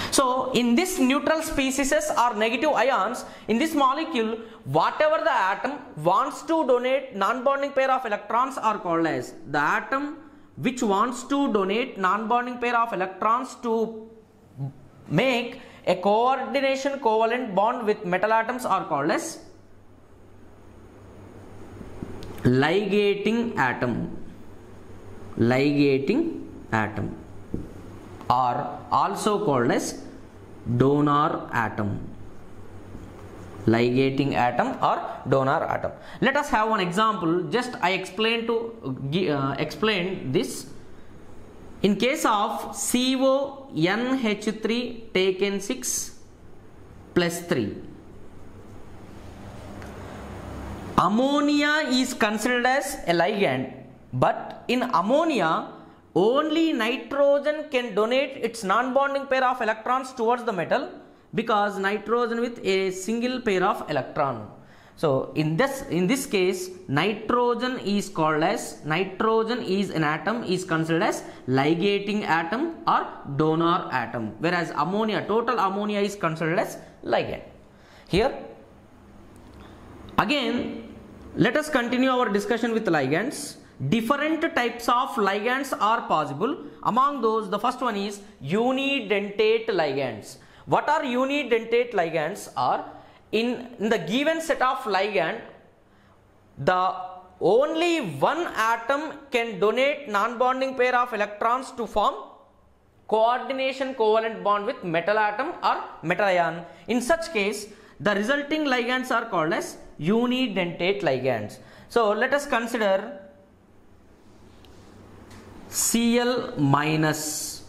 So in this neutral species or negative ions, in this molecule, whatever the atom wants to donate non-bonding pair of electrons are called as, the atom which wants to donate non-bonding pair of electrons to make a coordination covalent bond with metal atoms are called as ligating atom. Ligating atom, or also called as donor atom. Ligating atom or donor atom. Let us have one example. Just I explain this. In case of CONH3 taken 6 plus 3, ammonia is considered as a ligand, but in ammonia only nitrogen can donate its non-bonding pair of electrons towards the metal, because nitrogen with a single pair of electron. So in this case, nitrogen is called as, nitrogen is an atom is considered as ligating atom or donor atom, whereas ammonia, total ammonia is considered as ligand. Here again, let us continue our discussion with ligands. Different types of ligands are possible. Among those, the first one is unidentate ligands. What are unidentate ligands? Are in the given set of ligand, the only one atom can donate non-bonding pair of electrons to form coordination covalent bond with metal atom or metal ion. In such case, the resulting ligands are called as unidentate ligands. So let us consider Cl minus,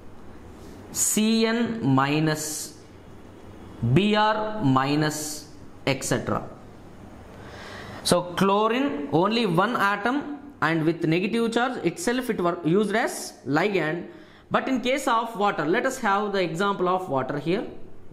Cn minus, Br minus, etc. So chlorine, only one atom and with negative charge itself it was used as ligand. But in case of water, let us have the example of water here.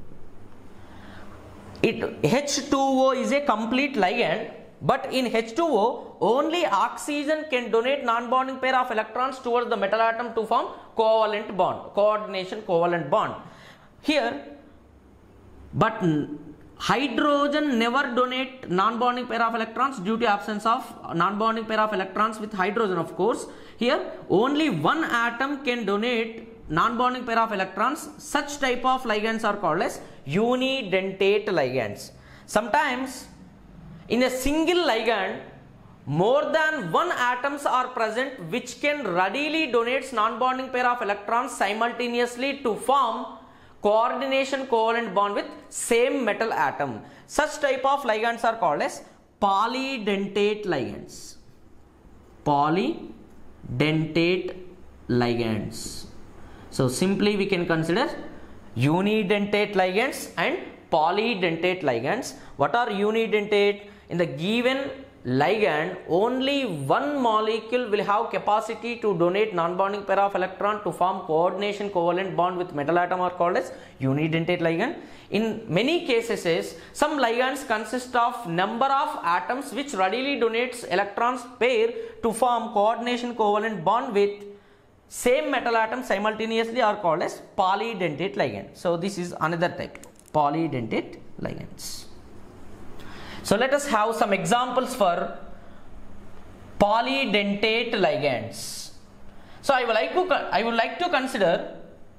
H2O is a complete ligand, but in H2O only oxygen can donate non-bonding pair of electrons towards the metal atom to form covalent bond, coordination covalent bond. Here, but hydrogen never donate non-bonding pair of electrons due to absence of non-bonding pair of electrons with hydrogen, of course. Here only one atom can donate non-bonding pair of electrons. Such type of ligands are called as unidentate ligands. Sometimes in a single ligand, more than one atoms are present which can readily donate non-bonding pair of electrons simultaneously to form coordination covalent bond with same metal atom. Such type of ligands are called as polydentate ligands. Polydentate ligands. So simply we can consider unidentate ligands and polydentate ligands. What are unidentate? In the given ligand, only one molecule will have capacity to donate non-bonding pair of electron to form coordination covalent bond with metal atom are called as unidentate ligand. In many cases, some ligands consist of number of atoms which readily donates electrons pair to form coordination covalent bond with same metal atom simultaneously are called as polydentate ligand. So this is another type, polydentate ligands. So let us have some examples for polydentate ligands. So I would like to consider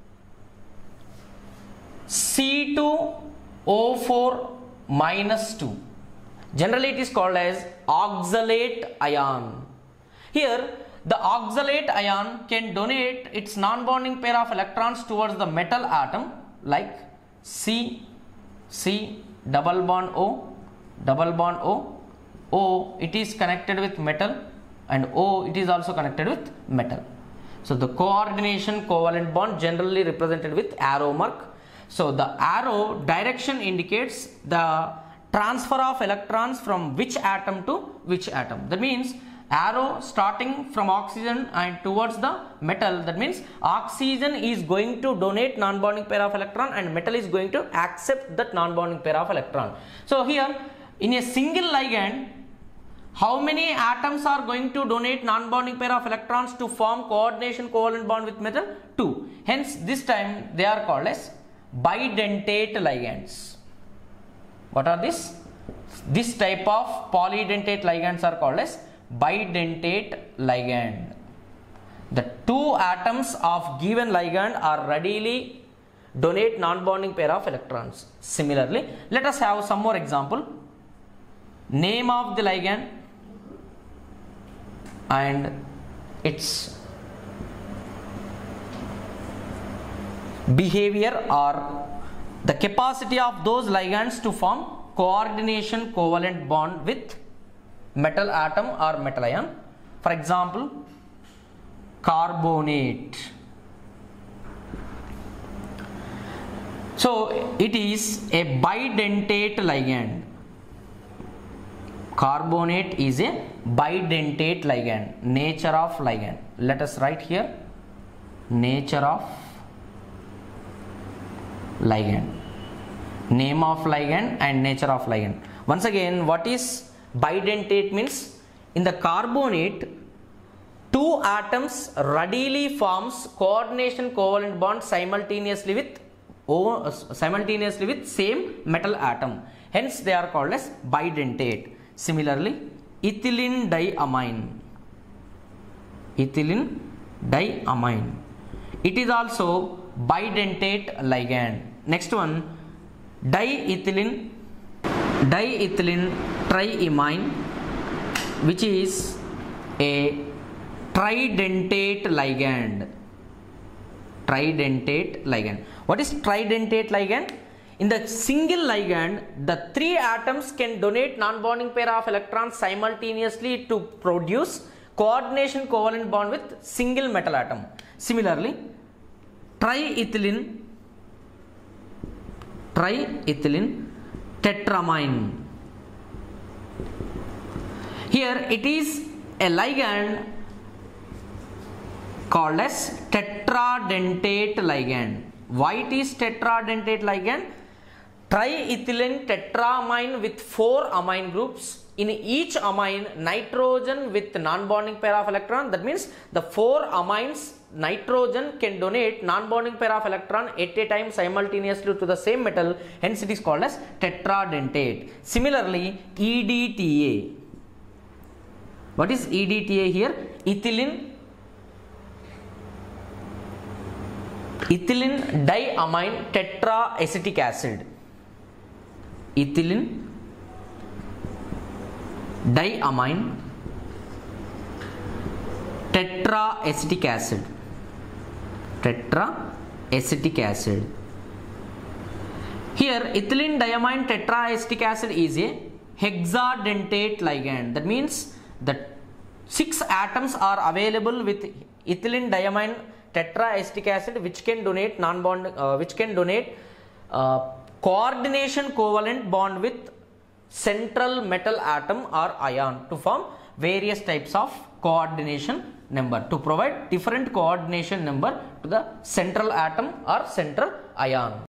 C2O4 minus 2. Generally it is called as oxalate ion. Here the oxalate ion can donate its non-bonding pair of electrons towards the metal atom like C, double bond O, double bond O, O it is connected with metal and O it is also connected with metal. So the coordination covalent bond generally represented with arrow mark. So the arrow direction indicates the transfer of electrons from which atom to which atom. That means arrow starting from oxygen and towards the metal, that means oxygen is going to donate non-bonding pair of electron and metal is going to accept that non-bonding pair of electron. So here in a single ligand, how many atoms are going to donate non-bonding pair of electrons to form coordination covalent bond with metal? 2. Hence this time they are called as bidentate ligands. What are this? This type of polydentate ligands are called as bidentate ligand. The two atoms of given ligand are readily donate non-bonding pair of electrons. Similarly, let us have some more example. Name of the ligand and its behavior or the capacity of those ligands to form coordination covalent bond with metal atom or metal ion. For example, carbonate. So it is a bidentate ligand. Carbonate is a bidentate ligand. Nature of ligand. Let us write here. Nature of ligand. Name of ligand and nature of ligand. Once again, what is bidentate means? In the carbonate, two atoms readily forms coordination covalent bond simultaneously with same metal atom. Hence they are called as bidentate. Similarly, ethylene diamine. Ethylene diamine. It is also bidentate ligand. Next one, diethylene triamine, which is a tridentate ligand. Tridentate ligand. What is tridentate ligand? In the single ligand, the three atoms can donate non-bonding pair of electrons simultaneously to produce coordination covalent bond with single metal atom. Similarly, triethylene tetramine. Here it is a ligand called as tetradentate ligand. Why it is tetradentate ligand? Triethylene tetramine with 4 amine groups. In each amine, nitrogen with non-bonding pair of electron. That means the 4 amines, nitrogen can donate non-bonding pair of electron at a time simultaneously to the same metal. Hence it is called as tetradentate. Similarly, EDTA. What is EDTA here? Ethylene diamine tetraacetic acid. Ethylene diamine tetraacetic acid. Tetraacetic acid. Here ethylene diamine tetraacetic acid is a hexadentate ligand. That means the 6 atoms are available with ethylene diamine tetraacetic acid, which can donate coordination covalent bond with central metal atom or ion to form various types of coordination number, to provide different coordination number to the central atom or central ion.